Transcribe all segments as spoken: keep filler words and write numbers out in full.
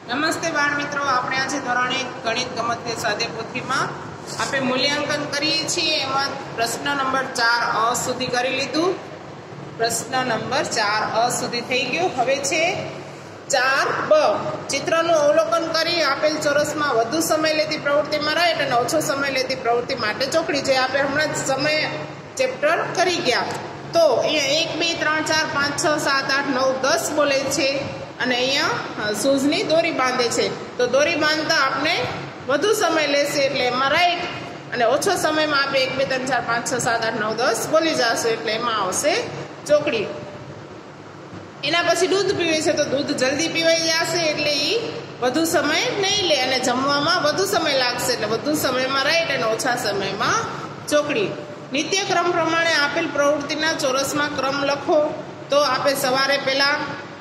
નમસ્તે બાળ મિત્રો, આપણે આજે ધોરણ એક ગણિત ગમતની સ્વાધ્યાય પોથીમાં આપણે મૂલ્યાંકન કરીએ છીએ. એમાં પ્રશ્ન નંબર ચાર અ સુધી કરી લીધું. પ્રશ્ન નંબર ચાર અ સુધી થઈ ગયું. હવે છે ચાર બ. ચિત્રનું અવલોકન કરી આપેલ ચોરસમાં વધુ સમય લેતી પ્રવૃત્તિમાં રાઈટ અને ઓછો સમય લેતી પ્રવૃત્તિ માટે ચોકડી. જે આપણે હમણાં જ સમય ચેપ્ટર કરી ગયા. તો અહીંયા એક બે ત્રણ ચાર પાંચ છ સાત આઠ નવ દસ બોલે છે અને અહીંયા શૂઝની દોરી બાંધે છે. તો દોરી બાંધતા આપણે વધુ સમય લેશે એટલે એમાં રાઈટ, અને ઓછો સમયમાં આપણે એક બે ત્રણ ચાર પાંચ છ સાત આઠ નવ દસ બોલી જશે એટલે એમાં આવશે ચોકડી. એના પછી દૂધ પીવે છે તો દૂધ જલ્દી પીવાઈ જશે એટલે એ વધુ સમય નહીં લે, અને જમવામાં વધુ સમય લાગશે એટલે વધુ સમયમાં રાઈટ અને ઓછા સમયમાં ચોકડી. નિત્યક્રમ પ્રમાણે આપેલ પ્રવૃત્તિના ચોરસમાં ક્રમ લખો. તો આપણે સવારે પહેલા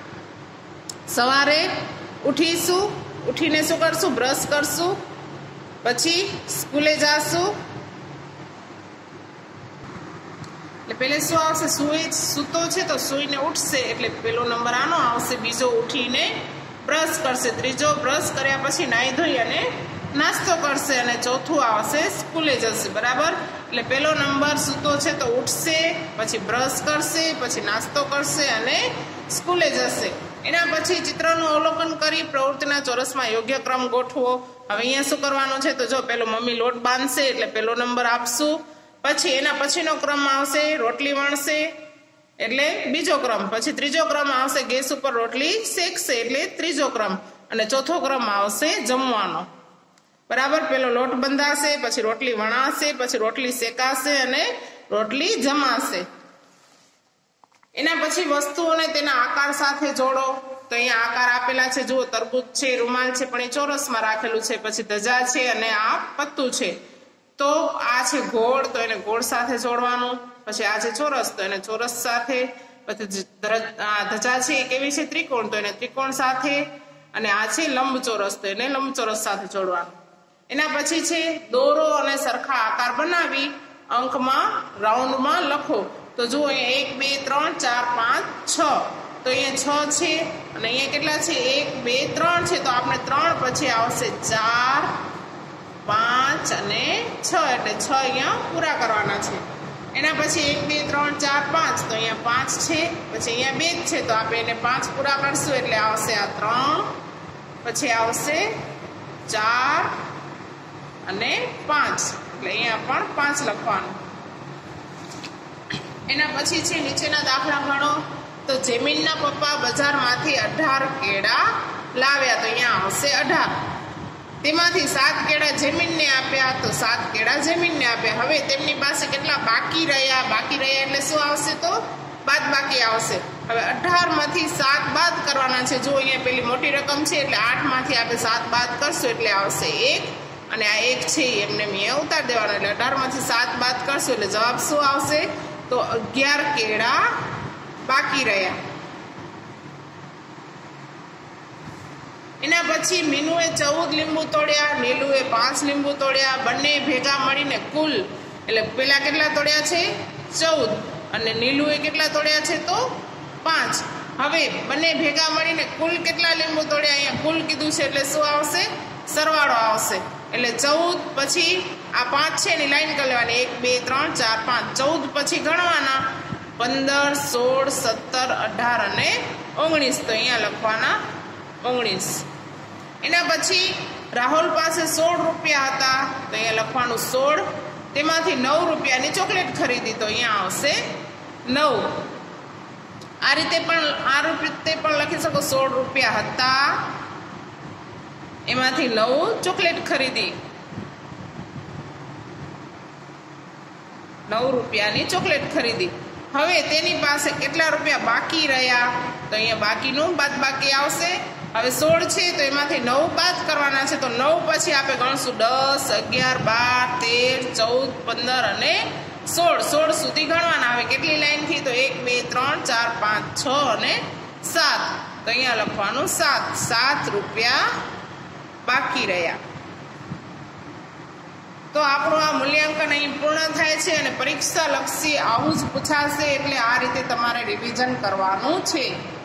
સવારે ઉઠીશું, ઉઠીને શું કરશું? બ્રશ કરશું, પછી સ્કૂલે જાશું. એટલે પહેલે શું આવશે? સુઈ સૂતો છે તો સૂઈને ઉઠશે એટલે પેલો નંબર આનો આવશે. બીજો ઉઠીને બ્રશ કરશે, ત્રીજો બ્રશ કર્યા પછી નાહી ધોઈ અને નાસ્તો કરશે, અને ચોથું આવશે સ્કૂલે જશે. બરાબર? એટલે પેલો નંબર સૂતો છે તો ઉઠશે, પછી બ્રશ કરશે, પછી નાસ્તો કરશે અને સ્કૂલે જશે. એના પછી ચિત્રનું અવલોકન કરી પ્રવૃત્તિના ચોરસમાં યોગ્ય ક્રમ ગોઠવો. હવે અહીંયા શું કરવાનું છે? તો જો પેલો મમ્મી લોટ બાંધશે એટલે પેલો નંબર આપશું. પછી એના પછીનો ક્રમ આવશે રોટલી વણશે એટલે બીજો ક્રમ. પછી ત્રીજો ક્રમ આવશે ગેસ ઉપર રોટલી શેકશે એટલે ત્રીજો ક્રમ, અને ચોથો ક્રમ આવશે જમવાનો. બરાબર? પેલો લોટ બંધાશે, પછી રોટલી વણાશે, પછી રોટલી શેકાશે અને રોટલી જમાશે. એના પછી વસ્તુઓને તેના આકાર સાથે જોડો. તો અહીંયા આકાર આપેલા છે, જુઓ તરબૂચ છે, રૂમાલ છે, પણ એ ચોરસમાં રાખેલું છે. પછી ધજા છે અને આ પત્તું છે. તો આ છે ગોળ, તો એને ગોળ સાથે જોડવાનું. પછી આ છે ચોરસ, તો એને ચોરસ સાથે. પછી ધજા છે એ કેવી છે? ત્રિકોણ, તો એને ત્રિકોણ સાથે. અને આ છે લંબચોરસ, તો એને લંબચોરસ સાથે જોડવાનું. એના પછી છે દોરો અને સરખા આકાર બનાવી અંકમાં રાઉન્ડમાં લખો. તો જુઓ અહીંયા એક બે ત્રણ ચાર પાંચ છ, તો અહીંયા છ છે અને અહીંયા કેટલા છે? એક બે ત્રણ છે, તો આપણે ત્રણ પછી આવશે ચાર પાંચ અને છ, એટલે છ અહીંયા પૂરા કરવાના છે. એના પછી એક બે ત્રણ ચાર પાંચ, તો અહીંયા પાંચ છે, પછી અહીંયા બે જ છે, તો આપણે એને પાંચ પૂરા કરશું એટલે આવશે આ ત્રણ, પછી આવશે ચાર અને પાંચ, એટલે અહીંયા પણ પાંચ લખવાનું. એના પછી છે નીચેના દાખલા ગણો. તો જેમીનના પપ્પા બજારમાંથી અઢાર કેળા લાવ્યા, તો અહીંયા આવશે અઢાર. તેમાંથી સાત કેળા જેમીનને આપ્યા, તો સાત કેળા જેમીનને આપ્યા. હવે તેમની પાસે કેટલા બાકી રહ્યા? બાકી રહ્યા એટલે શું આવશે? તો બાદ બાકી આવશે. હવે અઢાર માંથી સાત બાદ કરવાના છે. જો અહીંયા પેલી મોટી રકમ છે એટલે આઠ માંથી આપણે સાત બાદ કરશું એટલે આવશે એક, અને આ એક છે એમને અહીંયા ઉતાર દેવાનો. એટલે અઢાર માંથી સાત બાદ કરશું એટલે જવાબ શું આવશે? તો અગિયાર કેળા બાકી રહ્યા. એના પછી મીનુએ ચૌદ લીંબુ તોડ્યા, નીલુએ પાંચ લીંબુ તોડ્યા. બંને ભેગા મળીને કુલ, એટલે પેલા કેટલા તોડ્યા છે? ચૌદ, અને નીલુએ કેટલા તોડ્યા છે? તો પાંચ. હવે બંને ભેગા મળીને કુલ કેટલા લીંબુ તોડ્યા? અહીંયા કુલ કીધું છે એટલે શું આવશે? સરવાળો આવશે. એટલે ચૌદ પછી આ પાંચ છે એની લાઈન કરી લેવાની, એક બે ત્રણ ચાર પાંચ. ચૌદ પછી ગણવાના પંદર સોળ સત્તર અઢાર અને ઓગણીસ, તો અહીંયા લખવાના ઓગણીસ. એના પછી રાહુલ પાસે સોળ રૂપિયા હતા, તો અહીંયા લખવાનું સોળ. તેમાંથી નવ રૂપિયાની ચોકલેટ ખરીદી, તો અહીંયા આવશે નવ. આ રીતે પણ આ રીતે પણ લખી શકો, સોળ રૂપિયા હતા એમાંથી નવ ચોકલેટ ખરીદી, નવ રૂપિયાની ચોકલેટ ખરીદી. હવે તેની પાસે કેટલા રૂપિયા બાકી રહ્યા? તો અહીંયા બાકીનું બાદ બાકી આવશે. હવે સોળ છે તો એમાંથી નવ બાદ કરવાના છે, તો નવ પછી આપણે ગણશું દસ અગિયાર બાર તેર ચૌદ પંદર અને સોળ. સોળ સુધી ગણવાના. હવે કેટલી લાઈનથી? તો એક બે ત્રણ ચાર પાંચ છ અને સાત, તો અહીંયા લખવાનું સાત. સાત રૂપિયા બાકી રહ્યા. તો આપણું આ મૂલ્યાંકન અહીં પૂર્ણ થાય છે, અને પરીક્ષા લક્ષી આવું જ પૂછાશે એટલે આ રીતે તમારે રિવિઝન કરવાનું છે.